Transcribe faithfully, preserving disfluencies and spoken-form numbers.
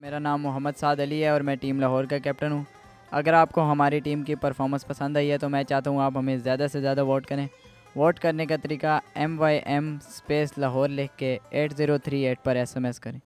मेरा नाम मोहम्मद साद अली है और मैं टीम लाहौर का कैप्टन हूँ। अगर आपको हमारी टीम की परफॉर्मेंस पसंद आई है तो मैं चाहता हूँ आप हमें ज़्यादा से ज़्यादा वोट करें। वोट करने का तरीका M Y M space Lahore लिख के एट ज़ीरो थ्री एट पर एस एम एस करें।